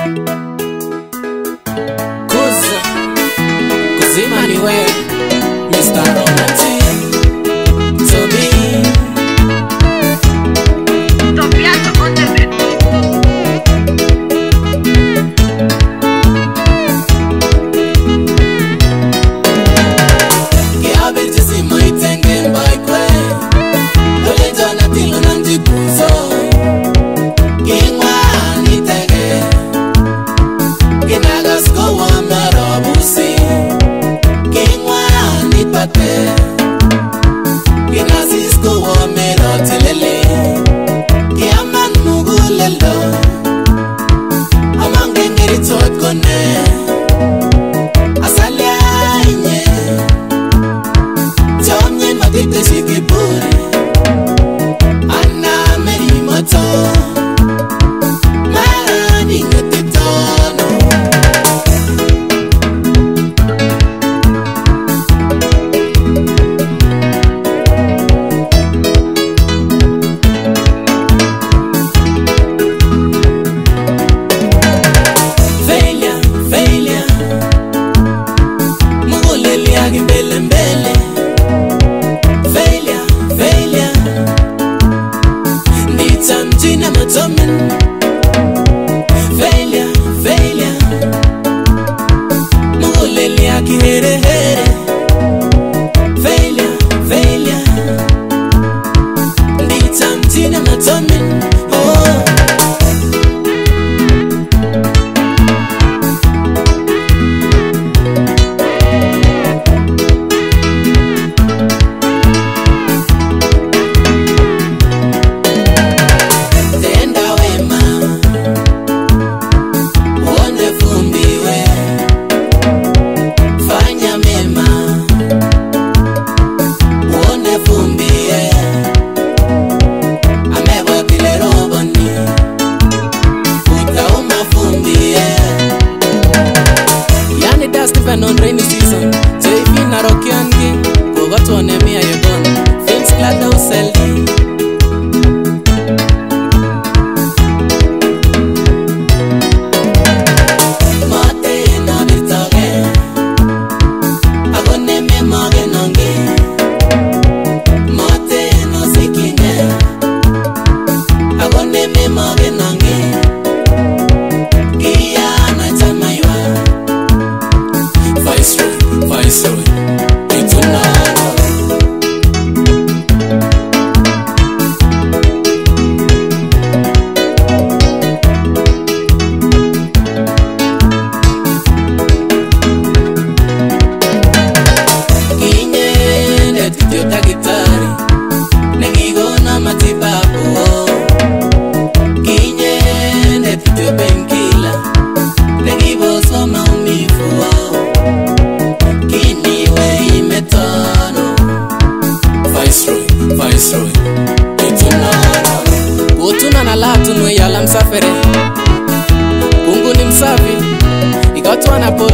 Anyway, Mr. Romantic, Tobby. Tobby on the bed. Kiabe jisi moitenge mbaikwe. Ole jona tilo nanjipuzo. Kingwa nitege. Kinagasko wa marabusi. Kinasisko wa mero telele Kiaman mugulelo Amange ngeri tokone Asalia inye Chomye matite shikipuri Anna meri moto Marani ngetitono kimbelembele failure nditsa mjina matomen failure muguleli akiherehere failure nditsa mjina matomen on rainy season, JV na rokiangi, kogoto onemia yegon, things glad au seldi. Mate no bitoge, agone me moge nongi. Mate no sikine, agone me moge nongi. Kia na chamaiwa. Viceroy, it's another. Kinye netitio tagitari, negigo na matibabu. Kinye netitio benkila, negibo so maumivu. Viceroy, Utuna na latu nwe yala msafere Kungu ni msafi Ikatu anapo